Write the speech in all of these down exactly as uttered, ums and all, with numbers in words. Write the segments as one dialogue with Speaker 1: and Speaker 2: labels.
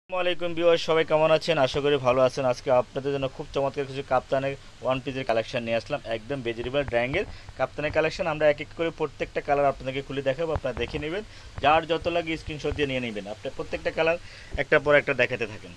Speaker 1: আসসালামাইকুম ভিউয়ার্স, সবাই কেমন আছেন? আশা করি ভালো আছেন। আজকে আপনাদের জন্য খুব চমৎকার কিছু কাপ্তানের ওয়ান পিসের কালেকশন নিয়ে আসলাম, একদম ভেজিটেবল ড্রাইংয়ের কাপ্তানের কালেকশন। আমরা এক এক করে প্রত্যেকটা কালার আপনাদেরকে খুলে দেখাবো, আপনারা দেখে নেবেন। যার যত লাগে স্ক্রিনশট দিয়ে নিয়ে নেবেন। আপনি প্রত্যেকটা কালার একটার পর একটা দেখাতে থাকেন।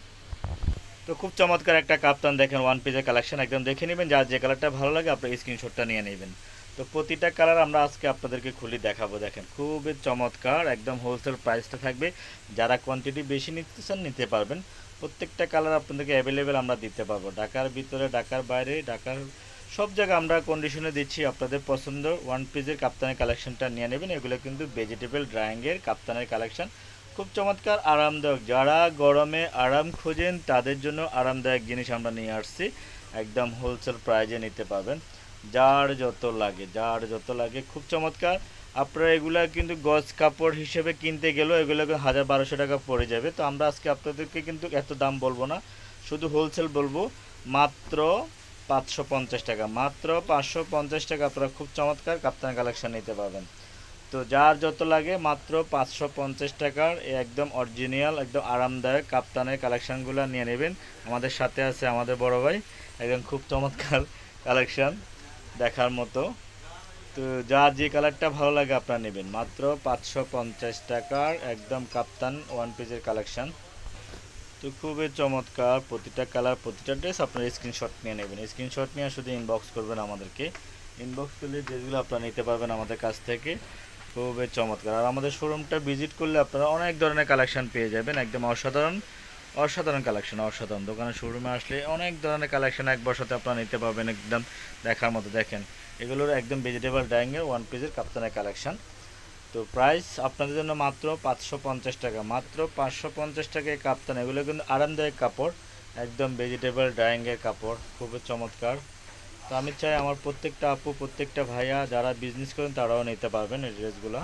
Speaker 1: তো খুব চমৎকার একটা কাপ্তান দেখেন, ওয়ান পিসের কালেকশন একদম দেখে নেবেন। যার যে কালারটা ভালো লাগে আপনার স্ক্রিনশটটা নিয়ে নেবেন। তো প্রতিটা কালার আমরা আজকে আপনাদেরকে খুলে দেখাবো। দেখেন খুবই চমৎকার, একদম হোলসেল প্রাইসটা থাকবে। যারা কোয়ান্টিটি বেশি নিতে চান নিতে পারবেন। প্রত্যেকটা কালার আপনাদেরকে অ্যাভেলেবেল আমরা দিতে পারবো, ঢাকার ভিতরে, ঢাকার বাইরে, ঢাকার সব জায়গায় আমরা কন্ডিশনে দিচ্ছি। আপনাদের পছন্দ ওয়ান পিসের কাপ্তানের কালেকশনটা নিয়ে নেবেন। এগুলো কিন্তু ভেজিটেবল ড্রাইংয়ের কাপ্তানের কালেকশন, খুব চমৎকার, আরামদায়ক। যারা গরমে আরাম খোঁজেন তাদের জন্য আরামদায়ক জিনিস আমরা নিয়ে আসছি, একদম হোলসেল প্রাইজে নিতে পারবেন। যার যত লাগে, যার যত লাগে, খুব চমৎকার। আপনারা এগুলা কিন্তু গজ কাপড় হিসেবে কিনতে গেলেও এগুলো হাজার বারোশো টাকা পড়ে যাবে। তো আমরা আজকে আপনাদেরকে কিন্তু এত দাম বলবো না, শুধু হোলসেল বলবো। মাত্র পাঁচশো পঞ্চাশ টাকা, মাত্র পাঁচশো পঞ্চাশ টাকা আপনারা খুব চমৎকার কাপ্তান কালেকশন নিতে পারবেন। তো যার যত লাগে মাত্র পাঁচশো পঞ্চাশ টাকার একদম অরিজিনাল, একদম আরামদায়ক কাপ্তানের কালেকশানগুলো নিয়ে নেবেন। আমাদের সাথে আছে আমাদের বড় ভাই, একদম খুব চমৎকার কালেকশান দেখার মতো। তো যার যে কালারটা ভালো লাগে আপনারা নেবেন। মাত্র পাঁচশো পঞ্চাশ টাকার একদম কাপ্তান ওয়ান পিসের কালেকশান। তো খুবই চমৎকার, প্রতিটা কালার, প্রতিটা ড্রেস আপনার স্ক্রিনশট নিয়ে নেবেন। স্ক্রিনশট নিয়ে শুধু ইনবক্স করবেন আমাদেরকে। ইনবক্স করলে ড্রেসগুলো আপনারা নিতে পারবেন আমাদের কাছ থেকে। খুবই চমৎকার। আর আমাদের শোরুমটা ভিজিট করলে আপনারা অনেক ধরনের কালেকশন পেয়ে যাবেন, একদম অসাধারণ অসাধারণ কালেকশন, অসাধারণ। দোকানে শোরুমে আসলে অনেক ধরনের কালেকশন এক বসাতে আপনারা নিতে পারবেন, একদম দেখার মতো। দেখেন এগুলোর একদম ভেজিটেবল ডাইংয়ের ওয়ান পিসের কাপ্তানের কালেকশন। তো প্রাইস আপনাদের জন্য মাত্র পাঁচশো পঞ্চাশ টাকা, মাত্র পাঁচশো পঞ্চাশ টাকায় কাপ্তান। এগুলো কিন্তু আরামদায়ক কাপড়, একদম ভেজিটেবল ডাইংয়ের কাপড়, খুবই চমৎকার। তো আমি চাই আমার প্রত্যেকটা আপু, প্রত্যেকটা ভাইয়া যারা বিজনেস করেন তারাও নিতে পারবেন এই ড্রেসগুলো।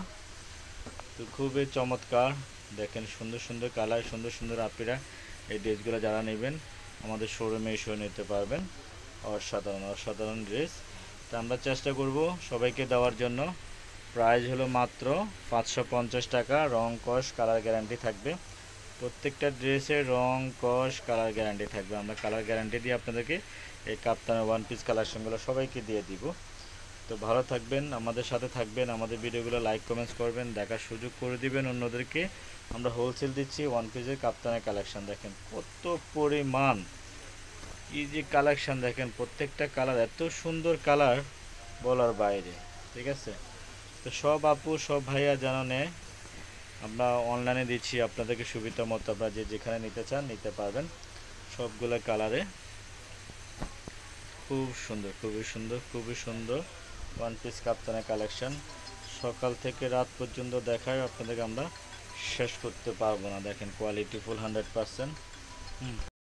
Speaker 1: তো খুবই চমৎকার, দেখেন সুন্দর সুন্দর কালার, সুন্দর সুন্দর আপিরা। এই ড্রেসগুলো যারা নেবেন আমাদের শোরুমে এসেও নিতে পারবেন। অসাধারণ অসাধারণ ড্রেস। তো আমরা চেষ্টা করব সবাইকে দেওয়ার জন্য। প্রাইস হলো মাত্র পাঁচশো পঞ্চাশ টাকা, রং কস কালার গ্যারান্টি থাকবে। প্রত্যেকটা ড্রেসের রং কস কালার গ্যারান্টি থাকবে। আমরা কালার গ্যারান্টি দিয়ে আপনাদেরকে এই কাপ্তানের ওয়ান পিস কালেকশনগুলো সবাইকে দিয়ে দিব। তো ভালো থাকবেন, আমাদের সাথে থাকবেন, আমাদের ভিডিওগুলো লাইক কমেন্টস করবেন, দেখার সুযোগ করে দিবেন অন্যদেরকে। আমরা হোলসেল দিচ্ছি ওয়ান পিসের কাপ্তানের কালেকশন। দেখেন কত পরিমাণ, এই যে কালেকশন দেখেন, প্রত্যেকটা কালার এত সুন্দর কালার, বলার বাইরে। ঠিক আছে, তো সব আপু সব ভাইয়া জানো নেয়, আমরা অনলাইনে দিচ্ছি আপনাদেরকে সুবিধা মতো। আপনারা যে যেখানে নিতে চান নিতে পারবেন। সবগুলো কালারে খুব সুন্দর, খুবই সুন্দর, খুবই সুন্দর ওয়ান পিস কাপ্তানের কালেকশন। সকাল থেকে রাত পর্যন্ত দেখায় আপনাদেরকে আমরা শেষ করতে পারবো না। দেখেন কোয়ালিটি ফুল হান্ড্রেড পারসেন্ট। হুম